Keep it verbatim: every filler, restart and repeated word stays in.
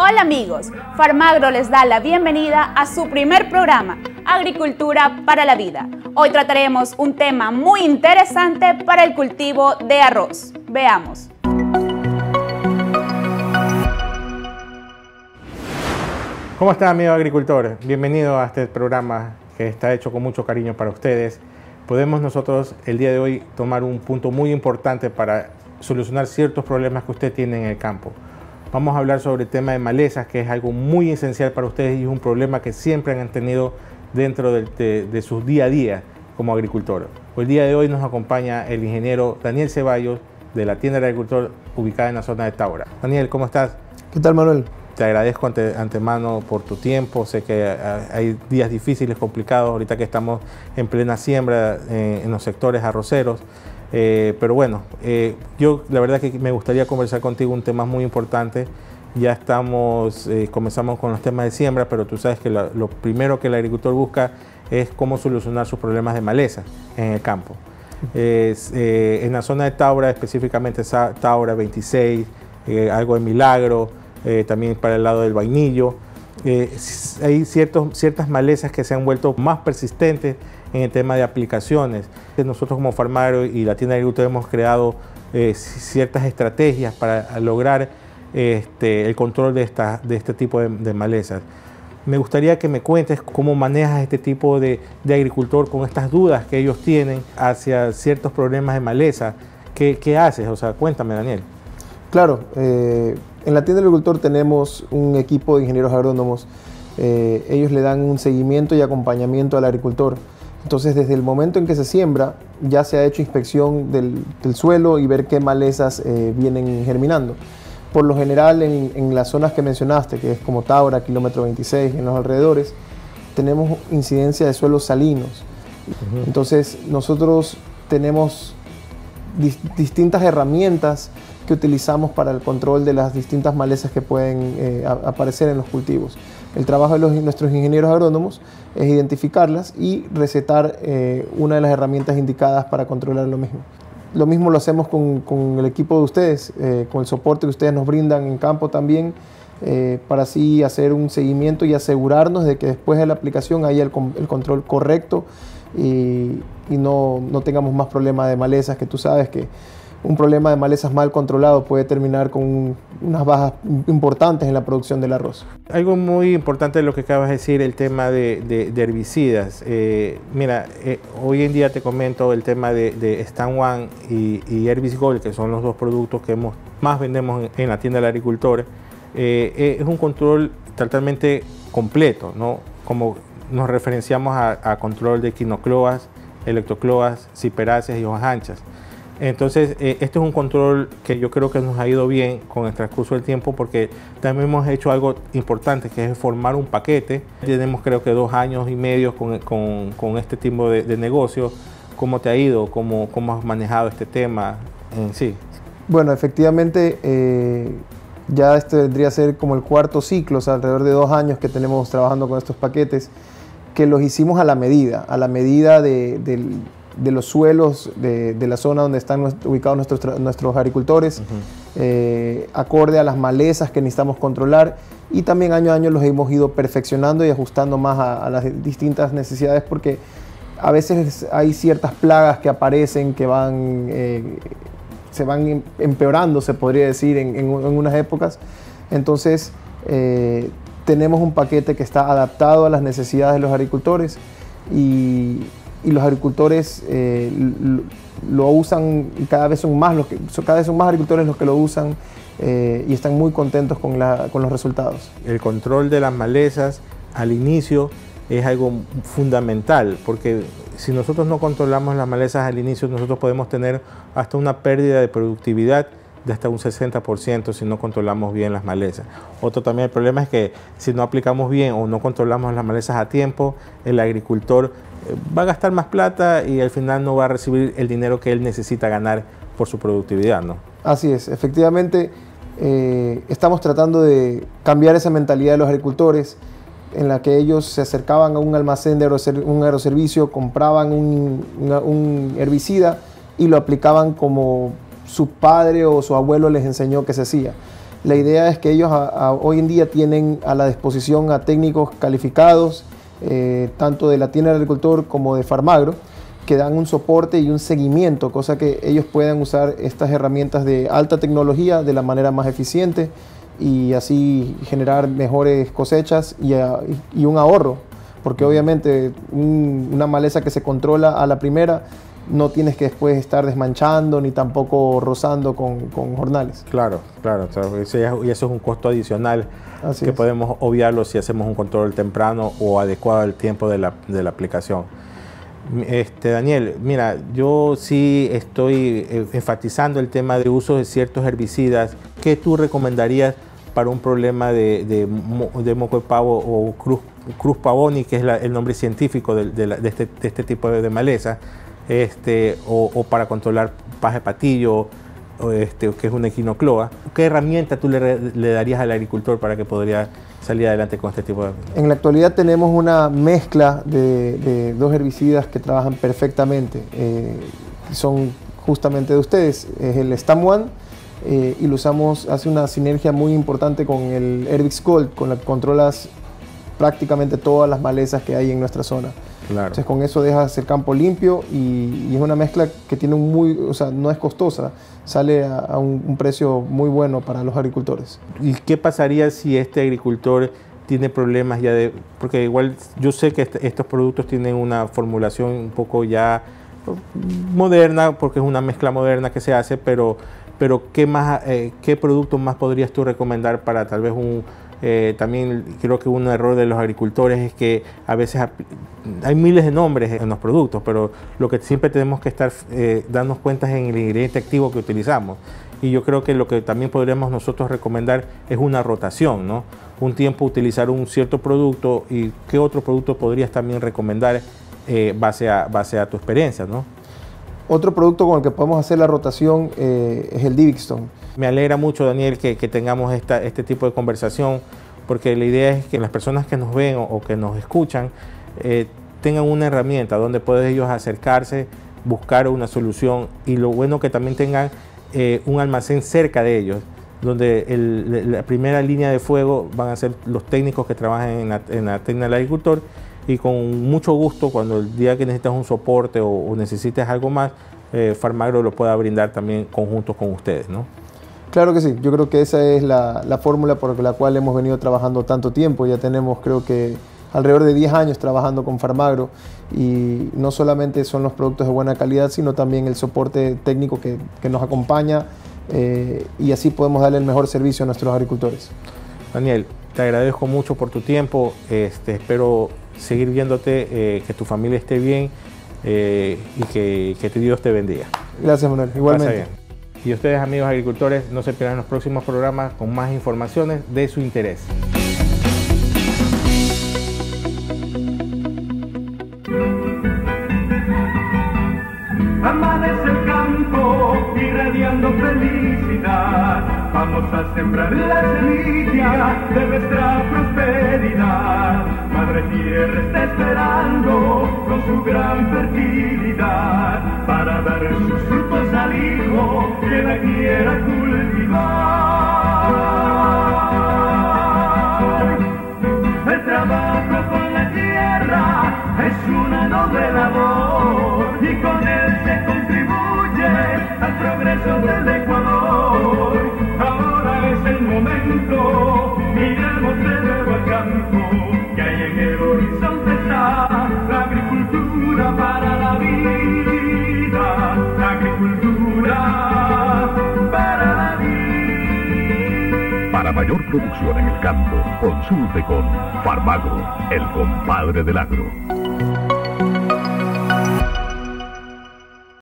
Hola amigos, Farmagro les da la bienvenida a su primer programa, Agricultura para la Vida. Hoy trataremos un tema muy interesante para el cultivo de arroz. Veamos. ¿Cómo está, amigo agricultor? Bienvenido a este programa que está hecho con mucho cariño para ustedes. Podemos nosotros el día de hoy tomar un punto muy importante para solucionar ciertos problemas que usted tiene en el campo. Vamos a hablar sobre el tema de malezas, que es algo muy esencial para ustedes y es un problema que siempre han tenido dentro de, de, de sus día a día como agricultor. El día de hoy nos acompaña el ingeniero Daniel Ceballos de la tienda del agricultor ubicada en la zona de Táura. Daniel, ¿cómo estás? ¿Qué tal, Manuel? Te agradezco ante, antemano por tu tiempo. Sé que hay días difíciles, complicados, ahorita que estamos en plena siembra eh, en los sectores arroceros. Eh, pero bueno, eh, yo la verdad que me gustaría conversar contigo un tema muy importante. Ya estamos, eh, comenzamos con los temas de siembra, pero tú sabes que lo, lo primero que el agricultor busca es cómo solucionar sus problemas de maleza en el campo. Eh, eh, en la zona de Táura, específicamente Táura veintiséis, eh, algo de Milagro, eh, también para el lado del Vainillo. Eh, hay ciertos, ciertas malezas que se han vuelto más persistentes en el tema de aplicaciones. Nosotros como Farmagro y la tienda de agricultura hemos creado eh, ciertas estrategias para lograr este, el control de, esta, de este tipo de, de malezas. Me gustaría que me cuentes cómo manejas este tipo de, de agricultor con estas dudas que ellos tienen hacia ciertos problemas de maleza. ¿Qué, qué haces? O sea, cuéntame, Daniel. Claro, eh, en la tienda del agricultor tenemos un equipo de ingenieros agrónomos. Eh, ellos le dan un seguimiento y acompañamiento al agricultor. Entonces, desde el momento en que se siembra, ya se ha hecho inspección del, del suelo y ver qué malezas eh, vienen germinando. Por lo general, en, en las zonas que mencionaste, que es como Táura, kilómetro veintiséis, en los alrededores, tenemos incidencia de suelos salinos. Uh-huh. Entonces, nosotros tenemos dis, distintas herramientas que utilizamos para el control de las distintas malezas que pueden eh, a, aparecer en los cultivos. El trabajo de los, nuestros ingenieros agrónomos es identificarlas y recetar eh, una de las herramientas indicadas para controlar lo mismo. Lo mismo lo hacemos con, con el equipo de ustedes, eh, con el soporte que ustedes nos brindan en campo también, eh, para así hacer un seguimiento y asegurarnos de que después de la aplicación haya el, el control correcto y, y no, no tengamos más problemas de malezas, que tú sabes que un problema de malezas mal controlado puede terminar con unas bajas importantes en la producción del arroz. Algo muy importante de lo que acabas de decir, el tema de, de, de herbicidas. Eh, mira, eh, hoy en día te comento el tema de, de Stand One y, y Herbis Gold, que son los dos productos que hemos, más vendemos en, en la tienda del agricultor. Eh, eh, es un control totalmente completo, ¿no? Como nos referenciamos a, a control de quinocloas, electrocloas, ciperáceas y hojas anchas. Entonces, eh, este es un control que yo creo que nos ha ido bien con el transcurso del tiempo, porque también hemos hecho algo importante, que es formar un paquete. Tenemos creo que dos años y medio con, con, con este tipo de, de negocio. ¿Cómo te ha ido? ¿Cómo, cómo has manejado este tema en sí? Bueno, efectivamente, eh, ya este vendría a ser como el cuarto ciclo, o sea, alrededor de dos años que tenemos trabajando con estos paquetes, que los hicimos a la medida, a la medida de, del de los suelos de, de la zona donde están ubicados nuestros, nuestros agricultores, uh-huh. eh, acorde a las malezas que necesitamos controlar, y también año a año los hemos ido perfeccionando y ajustando más a, a las distintas necesidades, porque a veces hay ciertas plagas que aparecen que van, eh, se van empeorando, se podría decir, en, en, en unas épocas. Entonces eh, tenemos un paquete que está adaptado a las necesidades de los agricultores, y y los agricultores eh, lo, lo usan, y cada vez son más los que, cada vez son más agricultores los que lo usan eh, y están muy contentos con, la, con los resultados. El control de las malezas al inicio es algo fundamental, porque si nosotros no controlamos las malezas al inicio, nosotros podemos tener hasta una pérdida de productividad de hasta un sesenta por ciento si no controlamos bien las malezas. Otro también el problema es que si no aplicamos bien o no controlamos las malezas a tiempo, el agricultor va a gastar más plata y al final no va a recibir el dinero que él necesita ganar por su productividad, ¿no? Así es, efectivamente eh, estamos tratando de cambiar esa mentalidad de los agricultores, en la que ellos se acercaban a un almacén de agroser un agroservicio, compraban un, una, un herbicida y lo aplicaban como su padre o su abuelo les enseñó que se hacía. La idea es que ellos a, a, hoy en día tienen a la disposición a técnicos calificados, eh, tanto de la tienda del agricultor como de Farmagro, que dan un soporte y un seguimiento, cosa que ellos puedan usar estas herramientas de alta tecnología de la manera más eficiente y así generar mejores cosechas y, a, y un ahorro, porque obviamente un, una maleza que se controla a la primera no tienes que después estar desmanchando ni tampoco rozando con, con jornales. Claro, claro, y eso es un costo adicional Así que es. podemos obviarlo si hacemos un control temprano o adecuado al tiempo de la, de la aplicación. Este, Daniel, mira, yo sí estoy enfatizando el tema de uso de ciertos herbicidas. ¿Qué tú recomendarías para un problema de, de, de moco de pavo o cruz, cruz pavoni, que es la, el nombre científico de, de, la, de, este, de este tipo de, de maleza, este, o, o para controlar paja de patillo, o este, que es una equinocloa? ¿Qué herramienta tú le, le darías al agricultor para que podría salir adelante con este tipo de...? En la actualidad tenemos una mezcla de, de dos herbicidas que trabajan perfectamente. Eh, son justamente de ustedes, es el Stam One, eh, y lo usamos, hace una sinergia muy importante con el Herbix Gold, con la que controlas prácticamente todas las malezas que hay en nuestra zona. Claro. Entonces con eso dejas el campo limpio y, y es una mezcla que tiene un muy, o sea, no es costosa, sale a, a un, un precio muy bueno para los agricultores. ¿Y qué pasaría si este agricultor tiene problemas ya de, porque igual yo sé que est estos productos tienen una formulación un poco ya moderna, porque es una mezcla moderna que se hace, pero, pero ¿qué más, eh, qué productos más podrías tú recomendar para tal vez un... Eh, también creo que un error de los agricultores es que a veces hay miles de nombres en los productos, pero lo que siempre tenemos que estar eh, darnos cuenta es en el ingrediente activo que utilizamos. Y yo creo que lo que también podríamos nosotros recomendar es una rotación, ¿no? Un tiempo utilizar un cierto producto y qué otro producto podrías también recomendar eh, base, a, base a tu experiencia, ¿no? Otro producto con el que podemos hacer la rotación eh, es el Divixton. Me alegra mucho, Daniel, que, que tengamos esta, este tipo de conversación, porque la idea es que las personas que nos ven o, o que nos escuchan eh, tengan una herramienta donde pueden ellos acercarse, buscar una solución, y lo bueno que también tengan eh, un almacén cerca de ellos, donde el, la primera línea de fuego van a ser los técnicos que trabajan en la, en la técnica del agricultor, y con mucho gusto, cuando el día que necesitas un soporte o, o necesites algo más, eh, Farmagro lo pueda brindar también conjunto con ustedes, ¿no? Claro que sí, yo creo que esa es la, la fórmula por la cual hemos venido trabajando tanto tiempo. Ya tenemos, creo que, alrededor de diez años trabajando con Farmagro, y no solamente son los productos de buena calidad, sino también el soporte técnico que, que nos acompaña, eh, y así podemos darle el mejor servicio a nuestros agricultores. Daniel, te agradezco mucho por tu tiempo, este, espero seguir viéndote, eh, que tu familia esté bien, eh, y que, que Dios te bendiga. Gracias, Manuel, igualmente. Y ustedes, amigos agricultores, no se pierdan los próximos programas con más informaciones de su interés. Amanece el campo irradiando felicidad. Vamos a sembrar la semilla de nuestra prosperidad. Madre Tierra está esperando con su gran fertilidad para dar sus frutos al hijo que la quiera cultivar. El trabajo con la tierra es una noble labor, y con él se contribuye al progreso del Ecuador. Ahora es el momento, miremos de nuevo al campo, que hay en el horizonte está la agricultura para la vida, la agricultura para la vida. Para mayor producción en el campo, consulte con Farmagro, el compadre del agro.